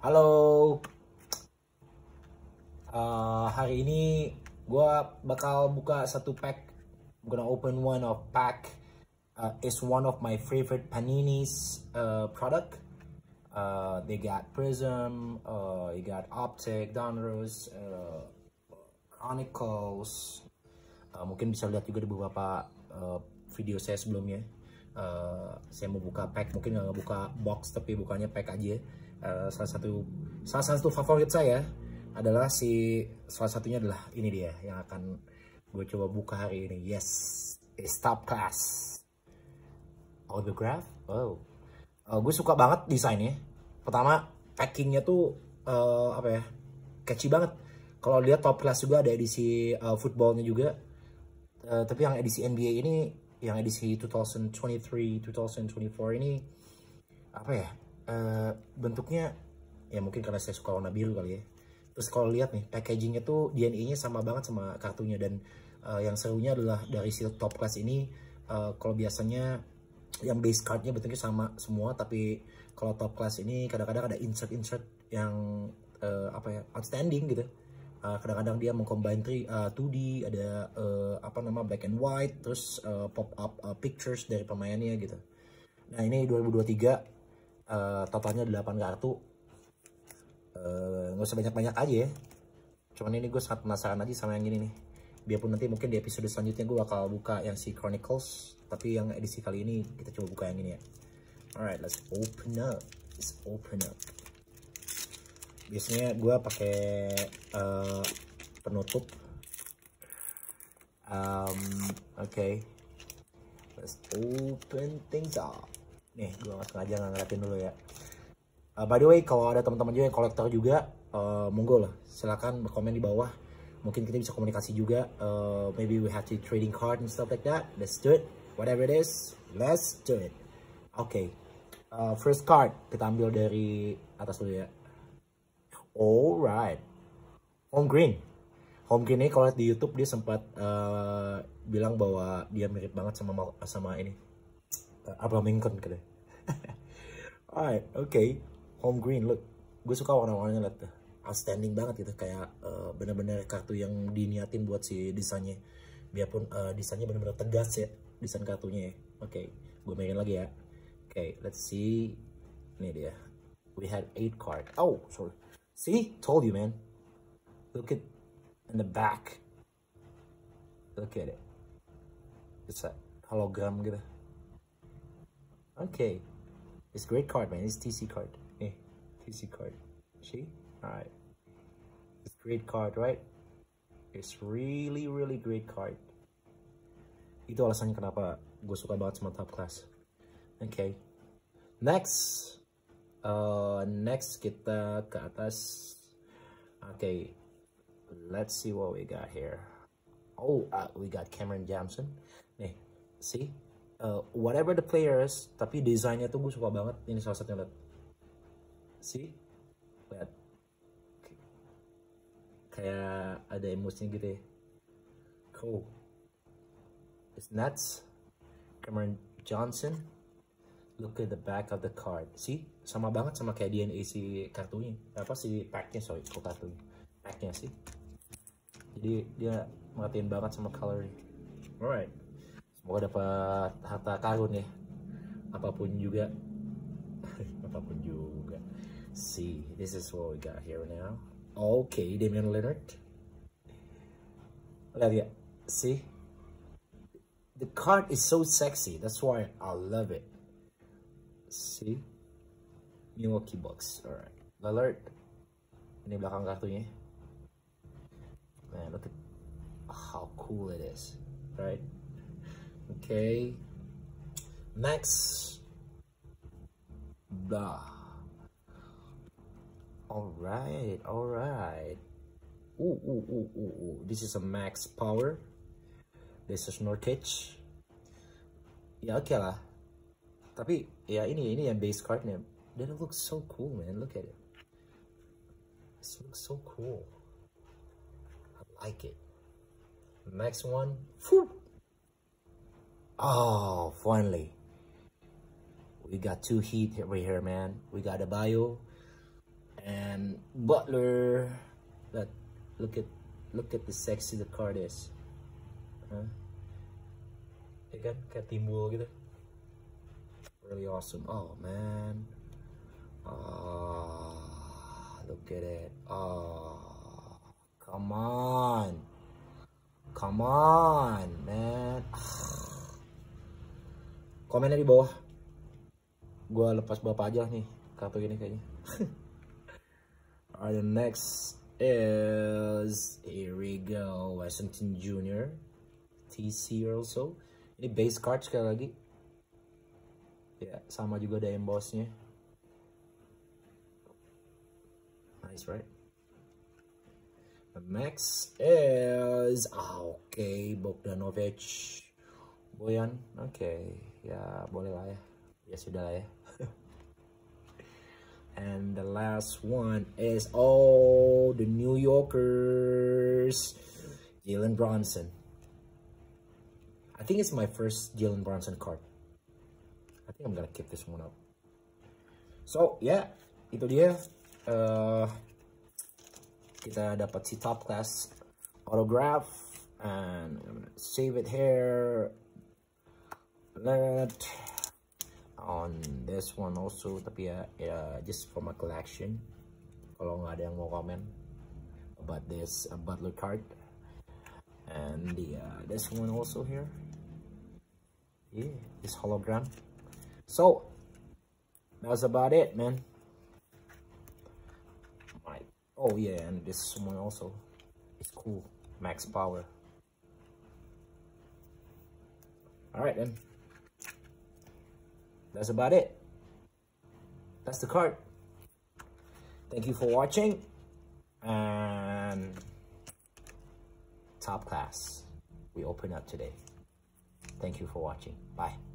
Halo, hari ini gue bakal buka satu pack. I'm gonna open one of pack. It's one of my favorite Panini's product. They got Prism, you got Optic, Donruss, Chronicles. Mungkin bisa lihat juga di beberapa video saya sebelumnya. Saya mau buka pack, mungkin nggak buka box tapi bukanya pack aja. Salah satu favorit saya adalah salah satunya adalah ini dia yang akan gue coba buka hari ini. Yes, it's Top Class Autograph. Gue suka banget desainnya. Pertama, packingnya tuh catchy banget. Kalau lihat Top Class juga ada edisi footballnya juga. Tapi yang edisi NBA ini, yang edisi 2023-2024 ini bentuknya ya mungkin karena saya suka warna biru kali ya. Terus kalau lihat nih packagingnya tuh DNA-nya sama banget sama kartunya, dan yang serunya adalah dari si Top Class ini kalau biasanya yang base cardnya bentuknya sama semua, tapi kalau Top Class ini kadang-kadang ada insert yang outstanding gitu. Kadang-kadang dia mengcombine 2D, ada black and white, terus pop up pictures dari pemainnya gitu. Nah ini 2023 totalnya 8 kartu. Nggak usah banyak-banyak aja ya. Cuman ini gue sangat penasaran aja sama yang ini nih. Biarpun nanti mungkin di episode selanjutnya gue bakal buka yang si Chronicles, tapi yang edisi kali ini kita coba buka yang ini ya. Alright, let's open up. Biasanya gue pakai penutup. Okay. Let's open things up. Nih, gue nggak sengaja ngeliatin dulu ya. By the way, kalau ada teman-teman juga yang kolektor juga, monggo lah, silakan berkomen di bawah. Mungkin kita bisa komunikasi juga. Maybe we have to trading card and stuff like that. Let's do it. Whatever it is, let's do it. Okay. First card kita ambil dari atas dulu ya. Alright. Home Green ini kalau lihat di YouTube dia sempat bilang bahwa dia mirip banget sama ini. Abraham Lincoln katanya. Alright, okay. Home Green, look. Gue suka warna-warnanya, lihat tuh. Outstanding banget gitu, kayak bener-bener kartu yang diniatin buat si desainnya. Biarpun desainnya bener-bener tegas ya, desain kartunya ya. Oke, gue mainin lagi ya. Oke, let's see. Ini dia. We had 8 card. Oh, sorry. See? Told you, man. Look at in the back. Look at it. It's a hologram gitu. Okay. It's great card, man. It's TC card. TC card. See? Alright. It's great card, right? It's really, really great card. Itu alasannya kenapa gue suka banget sama Top Class. Okay. Next kita ke atas. Okay, let's see what we got here. Oh, we got Cameron Johnson. Nih, see, whatever the players, tapi desainnya tuh gue suka banget. Ini salah satunya, lihat. See, lihat, kayak ada emosinya gitu ya. Cool. It's nuts. Cameron Johnson. Look at the back of the card. See? Sama banget sama kayak DNA si kartunya. Si packnya, sorry. Kok kartunya? Packnya sih. Jadi dia merhatiin banget sama coloring. Alright. Semoga dapat harta karun ya. Apapun juga. Apapun juga. See, this is what we got here now. Okay, Damian Lillard. Lihat ya. See? The card is so sexy. That's why I love it. See, Milwaukee Bucks. Alright, Lillard. Ini belakang kartunya. Man, look at how cool it is, right? Okay. Next. Blah. Alright. Ooh. This is a max power. This is Nurkic. Ya oke lah. Tapi ya ini yang base cardnya. That looks so cool, man. Look at it. This looks so cool. I like it. Next one. Whew. Oh, finally. We got two Heat right here, man. We got Adebayo And Butler. Look at the sexy the card is. Ya kan, kayak timbul gitu. Really awesome. Oh man. Look at it. Come on. Come on, man. Komennya di bawah. Gua lepas bapak aja nih kartu gini kayaknya. Alright, the next is, here we go, Washington Jr. TC also. Ini base card sekali lagi. Ya, sama juga ada embossnya. Nice, right? The next is, okay, Bogdanovic. Boyan, okay, ya boleh lah ya. Ya sudah lah ya. And the last one is, the New Yorkers, Jalen Brunson. I think it's my first Jalen Brunson card. I think I'm gonna keep this one up. So, yeah, itu dia. Kita dapat si top class autograph. And I'm gonna save it here. On this one also, tapi ya just for my collection. Kalau nggak ada yang mau komen about this Butler card. And this one also here. Yeah, this hologram. So that's about it, man. Oh yeah, and this one also is cool. Max power. All right then. That's about it. That's the card. Thank you for watching. And top class. We open up today. Thank you for watching. Bye.